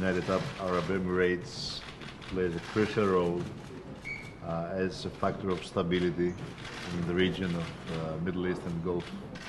United Arab Emirates plays a crucial role as a factor of stability in the region of Middle East and Gulf